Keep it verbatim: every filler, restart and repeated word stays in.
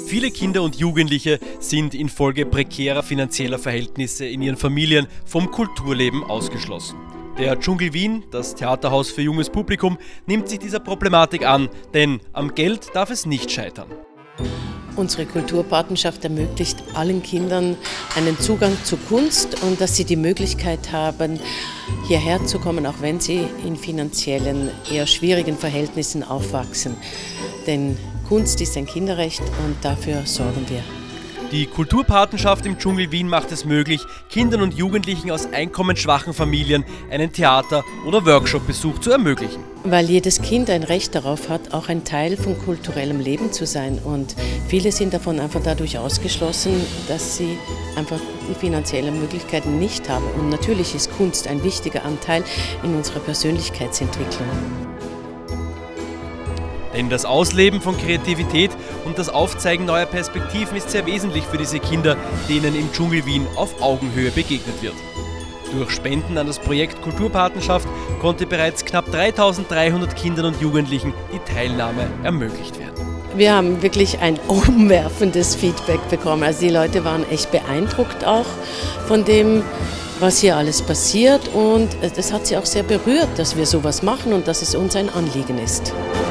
Viele Kinder und Jugendliche sind infolge prekärer finanzieller Verhältnisse in ihren Familien vom Kulturleben ausgeschlossen. Der Dschungel Wien, das Theaterhaus für junges Publikum, nimmt sich dieser Problematik an, denn am Geld darf es nicht scheitern. Unsere Kulturpatenschaft ermöglicht allen Kindern einen Zugang zu Kunst und dass sie die Möglichkeit haben, hierher zu kommen, auch wenn sie in finanziellen, eher schwierigen Verhältnissen aufwachsen. Denn Kunst ist ein Kinderrecht und dafür sorgen wir. Die Kulturpatenschaft im Dschungel Wien macht es möglich, Kindern und Jugendlichen aus einkommensschwachen Familien einen Theater- oder Workshop-Besuch zu ermöglichen. Weil jedes Kind ein Recht darauf hat, auch ein Teil von kulturellem Leben zu sein. Und viele sind davon einfach dadurch ausgeschlossen, dass sie einfach die finanziellen Möglichkeiten nicht haben. Und natürlich ist Kunst ein wichtiger Anteil in unserer Persönlichkeitsentwicklung. Denn das Ausleben von Kreativität und das Aufzeigen neuer Perspektiven ist sehr wesentlich für diese Kinder, denen im Dschungel Wien auf Augenhöhe begegnet wird. Durch Spenden an das Projekt Kulturpatenschaft konnte bereits knapp dreitausenddreihundert Kindern und Jugendlichen die Teilnahme ermöglicht werden. Wir haben wirklich ein umwerfendes Feedback bekommen. Also die Leute waren echt beeindruckt auch von dem, was hier alles passiert, und das hat sie auch sehr berührt, dass wir sowas machen und dass es uns ein Anliegen ist.